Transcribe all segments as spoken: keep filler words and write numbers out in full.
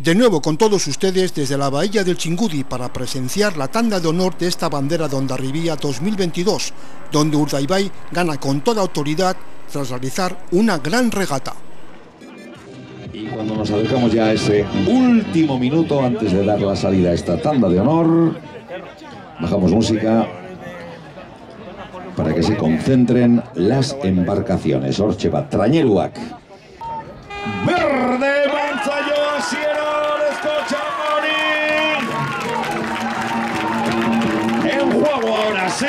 De nuevo con todos ustedes desde la bahía del Chingudi para presenciar la tanda de honor de esta bandera de Hondarribia dos mil veintidós, donde Urdaibai gana con toda autoridad tras realizar una gran regata. Y cuando nos acercamos ya a ese último minuto antes de dar la salida a esta tanda de honor, bajamos música para que se concentren las embarcaciones. Hortxe bat traineruak. Verde Mantzaio Sierra Escochamoni. En juego ahora sí.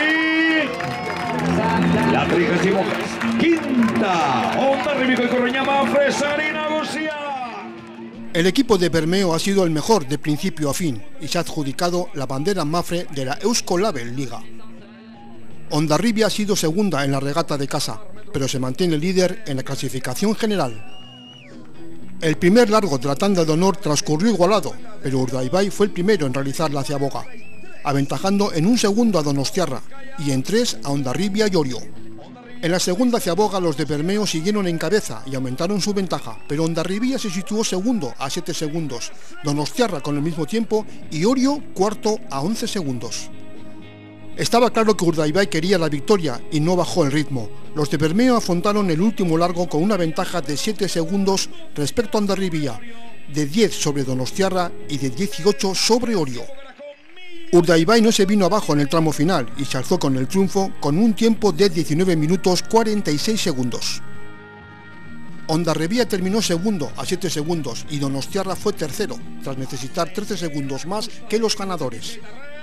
La trigésima quinta Hondarribiko y Correña Mafre Sarina Gursia. El equipo de Bermeo ha sido el mejor de principio a fin y se ha adjudicado la bandera Mafre de la Eusko Label Liga. Hondarribia ha sido segunda en la regata de casa, pero se mantiene líder en la clasificación general. El primer largo de la tanda de honor transcurrió igualado, pero Urdaibai fue el primero en realizar la ciaboga, aventajando en un segundo a Donostiarra y en tres a Hondarribia y Orio. En la segunda ciaboga los de Bermeo siguieron en cabeza y aumentaron su ventaja, pero Hondarribia se situó segundo a siete segundos, Donostiarra con el mismo tiempo y Orio cuarto a once segundos. Estaba claro que Urdaibai quería la victoria y no bajó el ritmo. Los de Bermeo afrontaron el último largo con una ventaja de siete segundos respecto a Hondarribia, de diez sobre Donostiarra y de dieciocho sobre Orio. Urdaibai no se vino abajo en el tramo final y se alzó con el triunfo con un tiempo de diecinueve minutos cuarenta y seis segundos. Hondarribia terminó segundo a siete segundos y Donostiarra fue tercero, tras necesitar trece segundos más que los ganadores.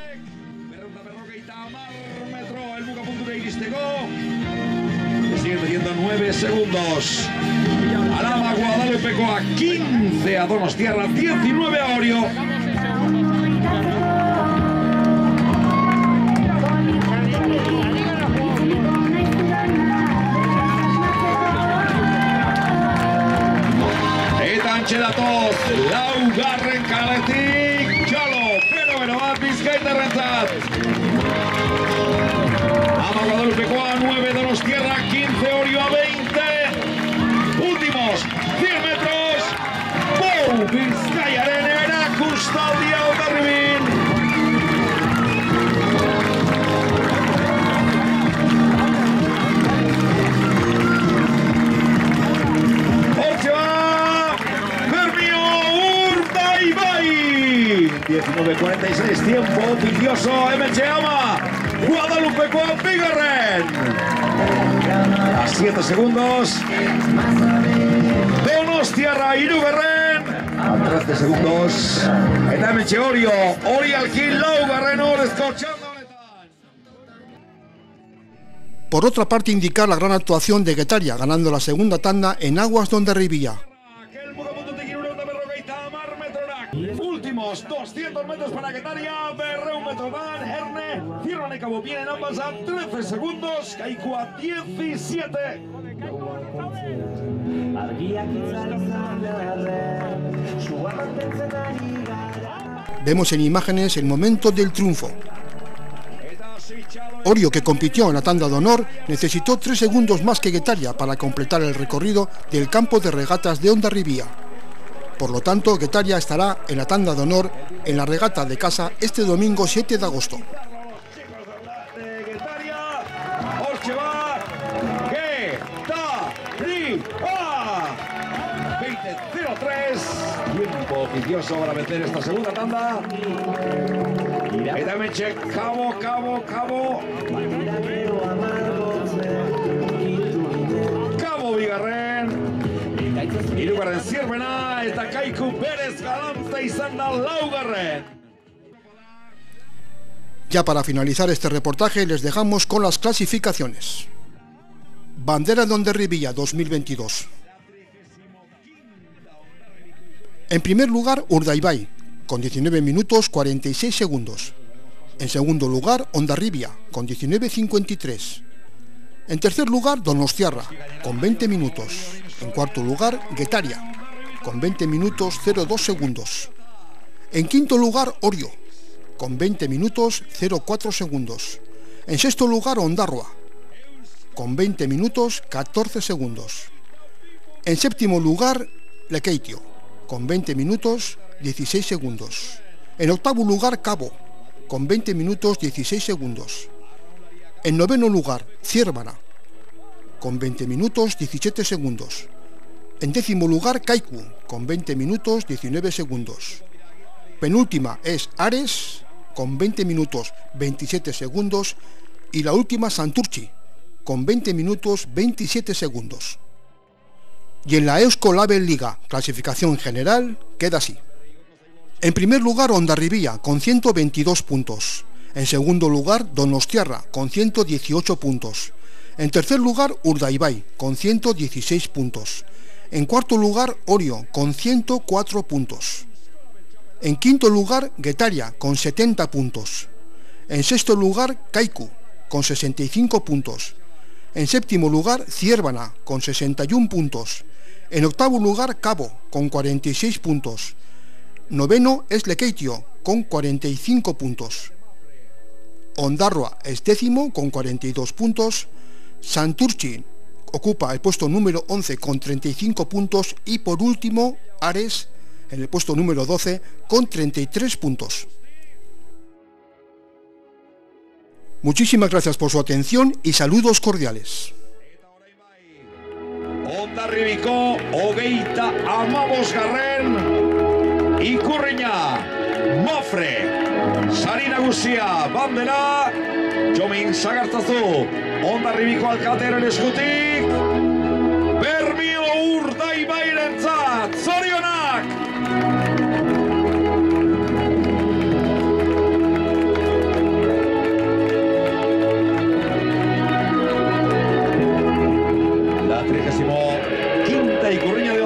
Sigue metiendo nueve segundos. Alaba Guadalupeco a quince a Donostiarra, diecinueve a Orio. Eta antxe datoz, laugarren kaletik, txalo, bero bero bat Bizkaitarrentzat. Ama Guadalupecoa nueve, Donostiarra quince, Orio a veinte. Últimos cien metros. ¡Bou! Bizkaiaren erakustaldia Hondarribin. Hortxe va Bermeo Urdaibai. diecinueve cuarenta y seis, tiempo oficioso, hementxe ama Guadalupecoa bigarren. A siete segundos. Donostiarra hirugarren. A trece segundos. Eta hementxe Orio. Orialkin laugarren orezko txanda honetan. Por otra parte, indicar la gran actuación de Getaria, ganando la segunda tanda en aguas de Hondarribia. Últimos doscientos metros para Getaria, berreun metro dan, Erne, cierran y cabo, vienen ambas a trece segundos, Kaiku a diecisiete. Vemos en imágenes el momento del triunfo. Orio, que compitió en la tanda de honor, necesitó tres segundos más que Getaria para completar el recorrido del campo de regatas de Hondarribia. Por lo tanto, Getaria estará en la tanda de honor en la regata de casa este domingo siete de agosto. veinte cero tres, tiempo oficioso para meter esta segunda tanda. Eta hementxe, cabo, cabo, cabo. Cabo bigarren. Hirugarren Zierbena eta Kaiku berez galantza izan da laugarren. Ya para finalizar este reportaje les dejamos con las clasificaciones. Bandera de Hondarribia dos mil veintidós. En primer lugar, Urdaibai, con diecinueve minutos cuarenta y seis segundos. En segundo lugar, Hondarribia, con diecinueve cincuenta y tres. En tercer lugar, Donostiarra, con veinte minutos. En cuarto lugar, Getaria, con veinte minutos cero dos segundos. En quinto lugar, Orio, con veinte minutos cero cuatro segundos. En sexto lugar, Hondarrua, con veinte minutos catorce segundos. En séptimo lugar, Lekeitio, con veinte minutos dieciséis segundos. En octavo lugar, Cabo, con veinte minutos dieciséis segundos. En noveno lugar, Ciervana, con veinte minutos diecisiete segundos. En décimo lugar, Kaiku, con veinte minutos diecinueve segundos. Penúltima es Ares, con veinte minutos veintisiete segundos. Y la última, Santurchi, con veinte minutos veintisiete segundos. Y en la Eusko Label Liga, clasificación general, queda así. En primer lugar, Hondarribia, con ciento veintidós puntos. En segundo lugar, Donostiarra, con ciento dieciocho puntos. En tercer lugar, Urdaibai, con ciento dieciséis puntos. En cuarto lugar, Orio, con ciento cuatro puntos. En quinto lugar, Getaria, con setenta puntos. En sexto lugar, Kaiku, con sesenta y cinco puntos. En séptimo lugar, Ciervana, con sesenta y uno puntos. En octavo lugar, Cabo, con cuarenta y seis puntos. Noveno es Lekeitio, con cuarenta y cinco puntos. Ondarroa es décimo, con cuarenta y dos puntos. Santurchi ocupa el puesto número once, con treinta y cinco puntos. Y por último, Ares, en el puesto número doce, con treinta y tres puntos. Muchísimas gracias por su atención y saludos cordiales. Hondarribiko hogeita hamabosgarren Ikurriña Mafre sari nagusia bandera Jomin Sagartazu Hondarribiko alkatearen eskutik Bermio Urdaibairentzat zorionak! La trigésimo quinta Ikurriña de